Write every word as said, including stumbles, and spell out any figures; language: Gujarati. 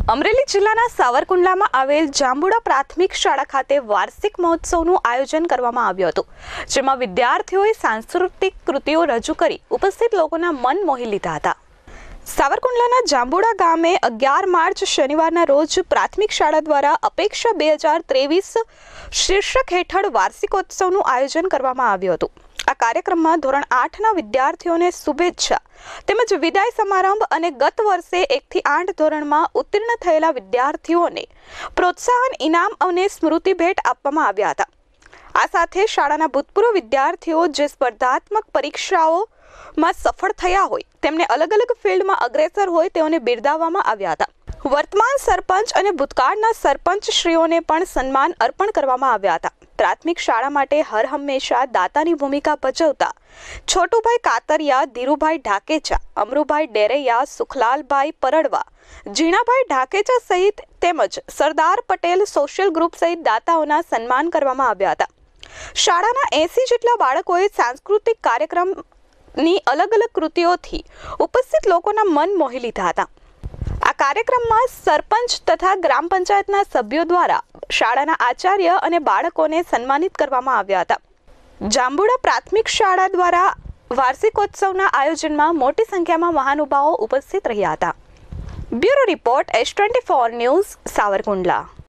અમરેલી જિલ્લાના સાવરકુંડલામાં આવેલ જાંબુડા પ્રાથમિક શાળા ખાતે વાર્ષિક મહોત્સવનું આયોજન કરવામાં આવ્યું હતું, જેમાં વિદ્યાર્થીઓએ સાંસ્કૃતિક કૃતિઓ રજૂ કરી ઉપસ્થિત લોકોના મન મોહી લીધા હતા। સાવરકુંડલાના જાંબુડા ગામે અગિયાર માર્ચ શનિવારના રોજ પ્રાથમિક શાળા દ્વારા અપેક્ષા બે હજાર ત્રેવીસ શીર્ષક હેઠળ વાર્ષિકોત્સવનું આયોજન કરવામાં આવ્યું હતું। આ કાર્યક્રમમાં ધોરણ આઠ ના વિદ્યાર્થીઓને શુભેચ્છા તેમજ વિદાય સમારંભ અને ગત વર્ષે એક થી આઠ ધોરણમાં ઉત્તીર્ણ થયેલા વિદ્યાર્થીઓને પ્રોત્સાહન ઇનામ અને સ્મૃતિ ભેટ આપવામાં આવ્યા હતા। આ સાથે શાળાના ભૂતપૂર્વ વિદ્યાર્થીઓ જે સ્પર્ધાત્મક પરીક્ષાઓમાં સફળ થયા હોય તેમને અલગ અલગ ફિલ્ડમાં અગ્રેસર હોય તેઓને બિરદાવવામાં આવ્યા હતા। વર્તમાન સરપંચ અને ભૂતકાળના સરપંચ શ્રીઓને પણ સન્માન અર્પણ કરવામાં આવ્યા હતા। પ્રાથમિક શાળા માટે હર હંમેશા દાતાની ભૂમિકા ભજવતા છોટુભાઈ કાતરિયા, ધીરુભાઈ ઢાકેચા, અમરુભાઈ ડેરૈયા, સુખલાલભાઈ પરડવા, જીણાભાઈ ઢાકેચા સહિત તેમજ સરદાર પટેલ સોશિયલ ગ્રુપ સહિત દાતાઓના સન્માન કરવામાં આવ્યા હતા। શાળાના એસી જેટલા બાળકોએ સાંસ્કૃતિક કાર્યક્રમની અલગ અલગ કૃતિઓથી ઉપસ્થિત લોકોના મન મોહી લીધા હતા। આ કાર્યક્રમમાં સરપંચ તથા ગ્રામ પંચાયતના સભ્યો દ્વારા શાળાના આચાર્ય અને બાળકોને સન્માનિત કરવામાં આવ્યા હતા। જાંબુડા પ્રાથમિક શાળા દ્વારા વાર્ષિકોત્સવના આયોજનમાં મોટી સંખ્યામાં મહાનુભાવો ઉપસ્થિત રહ્યા હતા। Bureau report S twenty four news, Savarkundla.